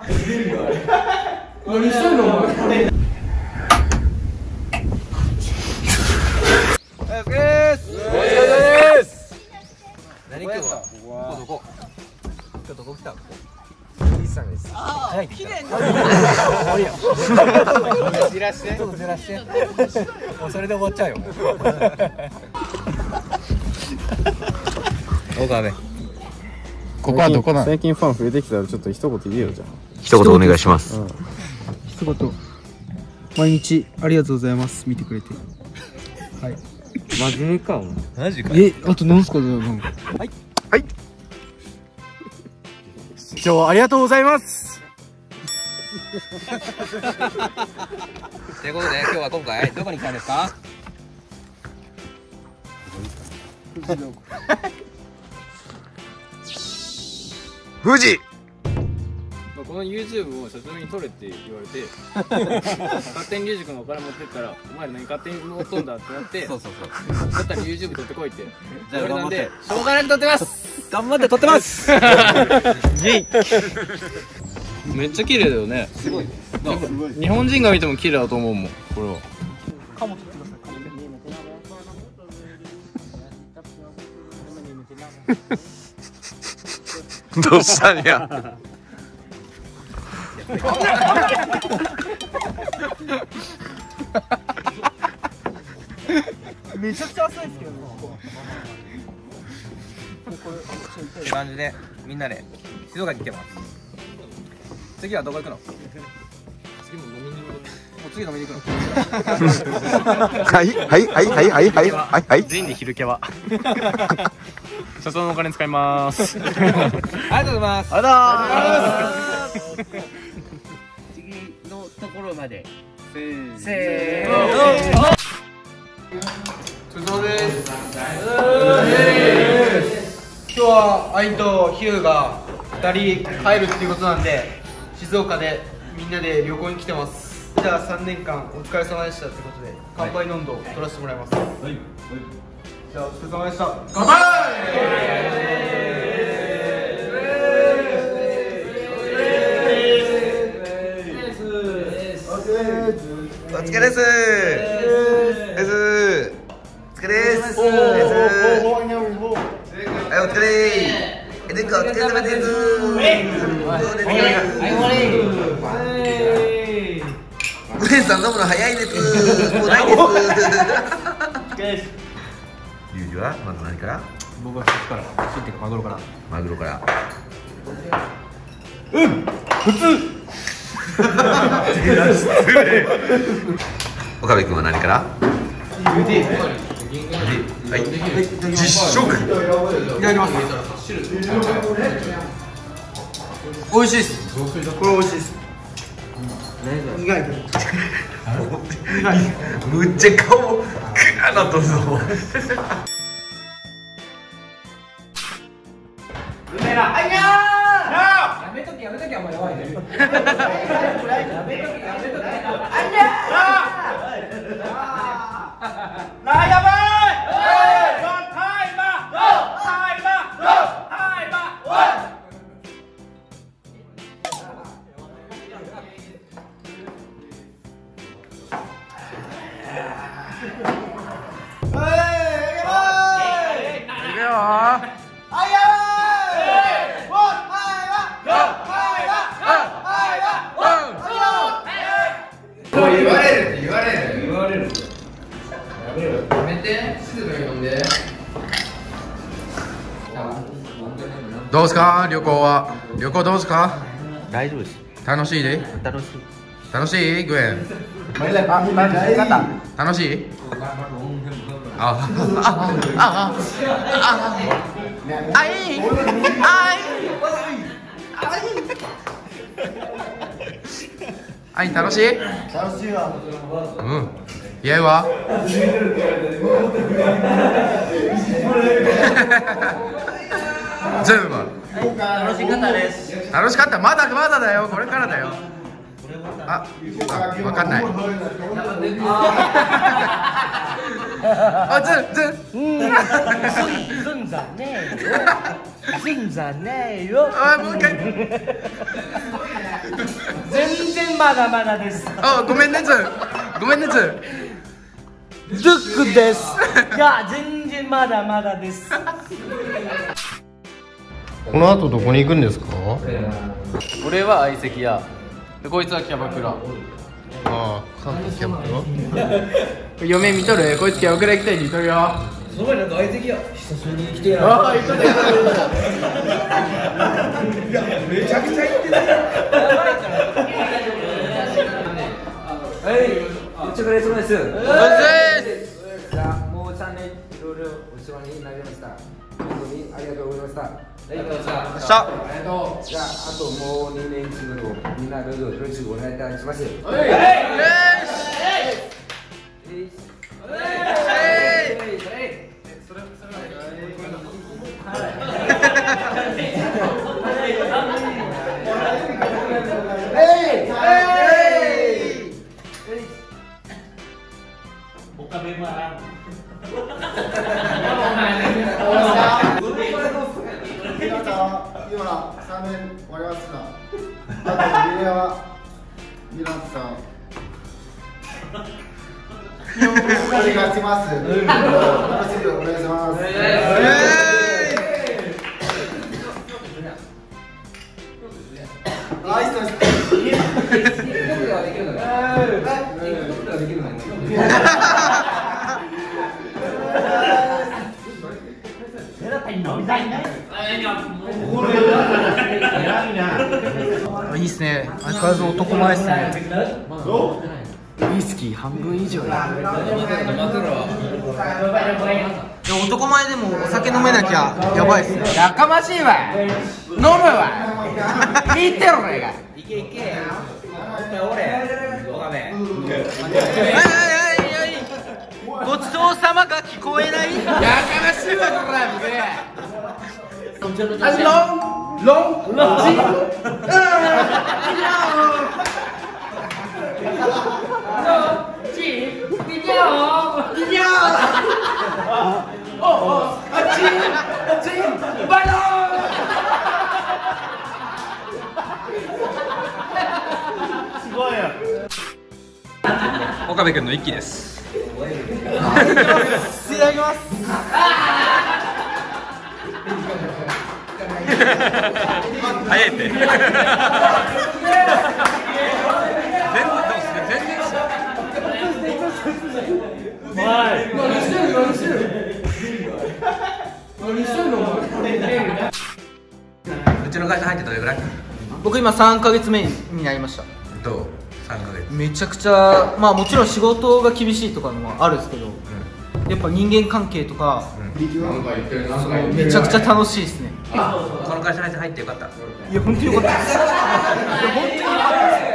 何してんのお前。 お疲れです。何今日はどこ今日どこ来たの？リスさんです。早い。綺麗に。ずらして。ちょっとずらして。もうそれで終わっちゃうよ。岡部。ここはどこなの？ 最近ファン増えてきたらちょっと一言言えよじゃん。 一言お願いします。 一言。毎日ありがとうございます。見てくれて。はい。 マジでか。 マジか。 あとなんすかなんか。 はい。はい。今日はありがとうございます。ということで今日は今回どこに来たんですか？富士。 この YouTube を社長に撮れって言われて勝手にリュウジ君がお金持ってったらお前ら何勝手に持っとんだってなって、そうだったら YouTube 撮ってこいって言われたんでしょうがなく撮ってます。 頑張って撮ってます。 めっちゃ綺麗だよね。すごい。日本人が見ても綺麗だと思うもんこれは。 カモ取ってください。 どうしたんや。 めちゃくちゃ浅いですけどね。 って感じでみんなで静岡に来てます。次はどこ行くの？ 次も飲みに行く。 次飲みに行くの？はい全員で昼キャバ。社長のお金使います。 ありがとうございます。 あらー。 次のところまで。 せーの。 お疲れ様です。今日は愛とヒューが2人帰るっていうことなんで静岡でみんなで旅行に来てます。じゃあ3年間お疲れ様でしたってことで乾杯の温度を取らせてもらいます。はい。じゃあお疲れ様でした。乾杯。 お疲れです。お疲れです。はい、お疲れ。お疲れ様です。グレンさん飲むの早いです。もうないです。ユージはまず何から？ 僕はそっちから。そってマグロから。 マグロから。 普通。 岡部君は何から？はい、実食。いただきます。美味しいです。これ美味しいです。苦い。むっちゃ顔クラなとぞ。 やめとけお前やばいね。やめとけあんにゃー。やばい。 どうですか？旅行は。旅行どうですか？ 大丈夫です。 楽しいで。 楽しい。 楽しい？グエン。楽しい？楽しい？楽しいわ。うん。イエイは？全部。 楽しかったです。 楽しかった。まだだよ。これからだよ。わかんない。 すんざねえよ。 もう一回。 まだまだです。 あ、ごめんねずごめんねずドゥックです。いや、全然まだまだです。 この後どこに行くんですか？ 俺は相席屋で、こいつはキャバクラ。 ああ、関東キャバクラ？ 嫁見とる？こいつキャバクラ行きたいって言っとるよ。 その前なんか相席屋久しぶりに来てやああ、言っとったよ。 めちゃくちゃ行ってない。はい、お疲れ様です。じゃあもうチャンネルいろいろお世話になりました。本当にありがとうございました。ありがとうございました。じゃああともう2年中のみんなどうぞよろしくお願いいたします。 今3年終わりますが、あとリレーはミランさん。お願いします。よろしくお願いします。 いいっすね。相変わらず男前っすね。ウイスキー半分以上や。男前でもお酒飲めなきゃやばいっすね。 やかましいわ。飲むわ。見てろ俺が。いけいけ。 ごちそうさまが聞こえない。 やかましいわこれ。 岡部君の一期です。 いただきます。 早いって。 うちの会社入ってどれぐらい？ 僕今3ヶ月目になりました。 どう？3ヶ月。 めちゃくちゃ、まあもちろん仕事が厳しいとかのもあるんですけど、やっぱ人間関係とか、めちゃくちゃ楽しいですね。 この会社入ってよかった。 いや本当によかったです。いや本当によかったです。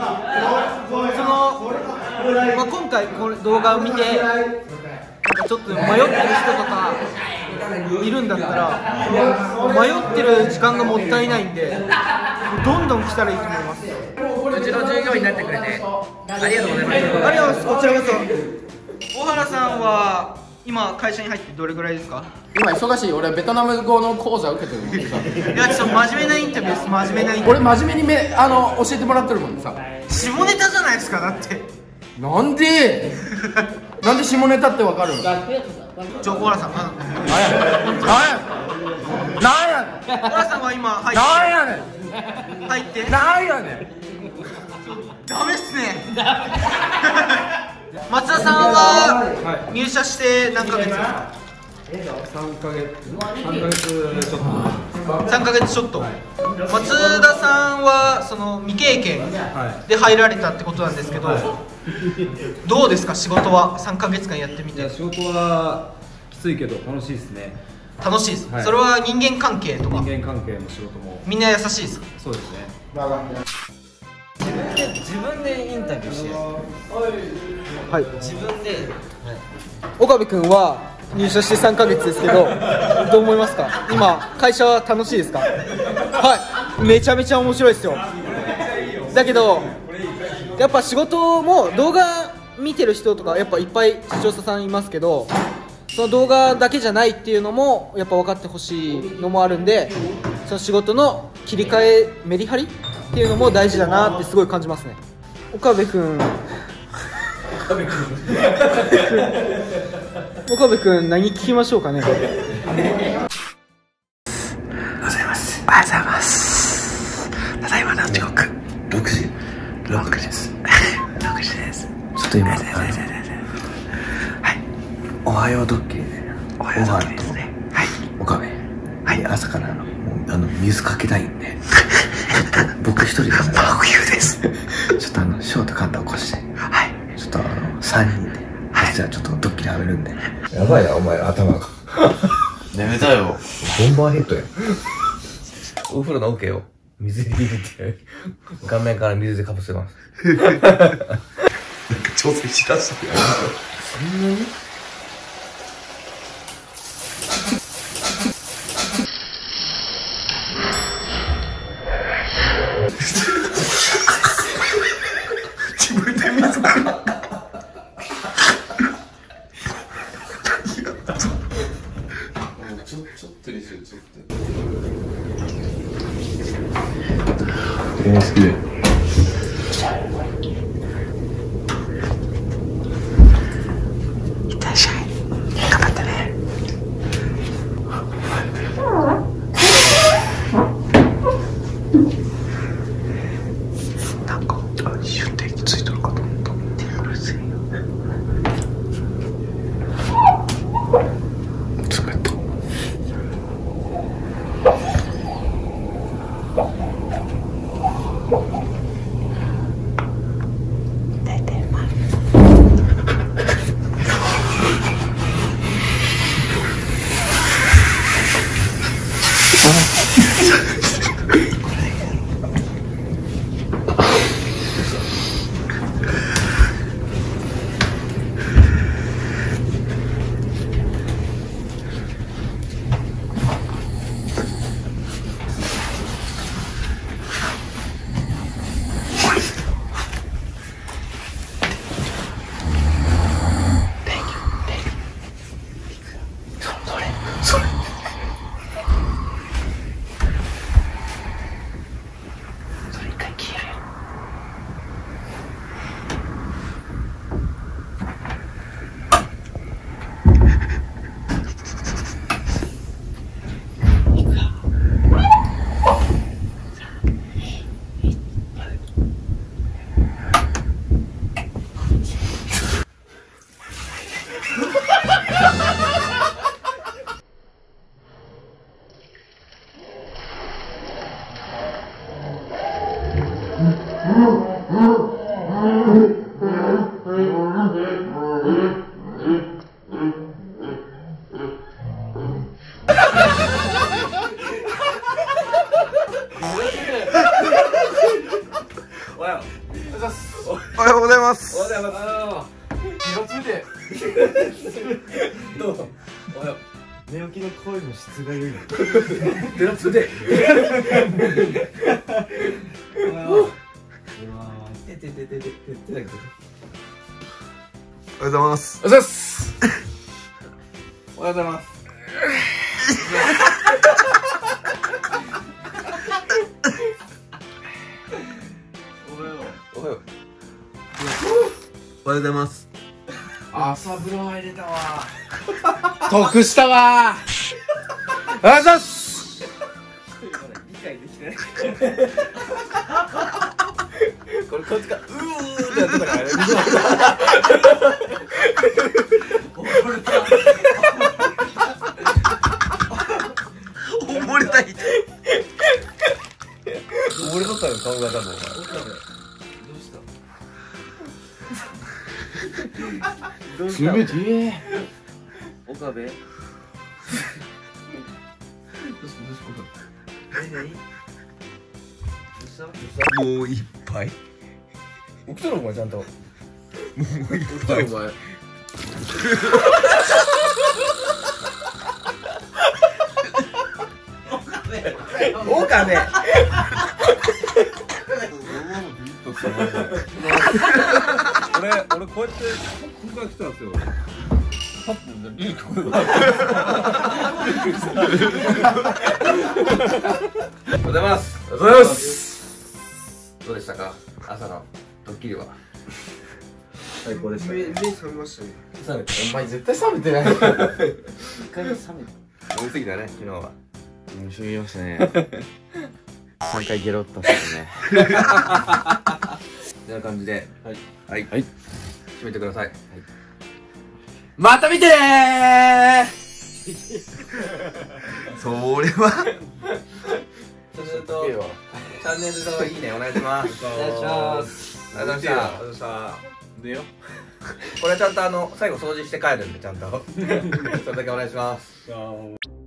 まあ、今回これ動画を見てなんかちょっと迷ってる人とかいるんだったら、迷ってる時間がもったいないんでどんどん来たらいいと思います。 うちの従業員になってくれてありがとうございます。 ありがとうございます。こちらこそ。小原さんは今会社に入ってどれぐらいですか？ 今忙しい。俺ベトナム語の講座受けてるもんさ。 いやちょっと真面目なインタビューです。真面目なインタビュー。 俺真面目に教えてもらってるもんさ。 下ネタじゃないですか。だってなんでなんで下ネタってわかるの？ 小原さん、 なんや小原さんは今入ってなんやねんダメっすね。松田さんは入社して何ヶ月ですか？3ヶ月ちょっと。松田さんはその未経験で入られたってことなんですけど、どうですか仕事は3ヶ月間やってみて？ 仕事はきついけど楽しいですね。 楽しいです、それは人間関係とか人間関係の仕事もみんな優しいですか？ そうですね。 自分でインタビューして。 はい。 自分で。 岡部君は入社して3ヶ月ですけどどう思いますか？今会社は楽しいですか？はい、めちゃめちゃ面白いですよ。だけどやっぱ仕事も動画見てる人とかやっぱいっぱい視聴者さんいますけど、その動画だけじゃないっていうのもやっぱ分かってほしいのもあるんで、その仕事の切り替えメリハリっていうのも大事だなってすごい感じますね。 岡部くん岡部くん何聞きましょうかね。 おはようございます。おはようございます。ただいまの時刻6時です。6時です。ちょっと今はいおはようドッキリでおはようドッキリですね。はい岡部はい朝から水かけたいんで僕一人で真冬です。ちょっとショートカンタ起こしてはいちょっと3人でじゃあちょっとドッキリはめるんで。やばいなお前頭が眠たよ。ボンバーヘッドや。お風呂の桶を水に入れて顔面から水でかぶせます。なんか調整しだしたよ。そんなに自分で水かちょっとにしよう、ちょっと。好きで。いってらっしゃい。頑張ってね。なんか、終電ついてるかと思った。うるせえよ。冷たい。おはようございます。おはようございます。気がついて。どう？おはよう。寝起きの声の質が良い。気がついて。おはよう。おはようございます。おはようございます。おはようございます。おはよう。おはようございます。朝風呂入れたわ。得したわ。おはようございます。理解できてない。これこっちがうーってやったからあれ。溺れたい。溺れとったよ顔が多分。冷てえ。岡部。もう一杯。起きたのお前ちゃんと。もう一杯。お前。岡部。俺こうやって今回来たんですよ。おはようございます。おはようございます。どうでしたか朝のドッキリは最高でしたね。目覚めましたね。 お前絶対冷めてない一回も冷め飲みすぎたね昨日は面白いましたね3回ゲロったっすねこんな感じではいはい締めてくださいまた見てねそれはそうするとチャンネル登録いいねお願いしますお願いしますありがとうございました出よこれちゃんと最後掃除して帰るんでちゃんとそれだけお願いします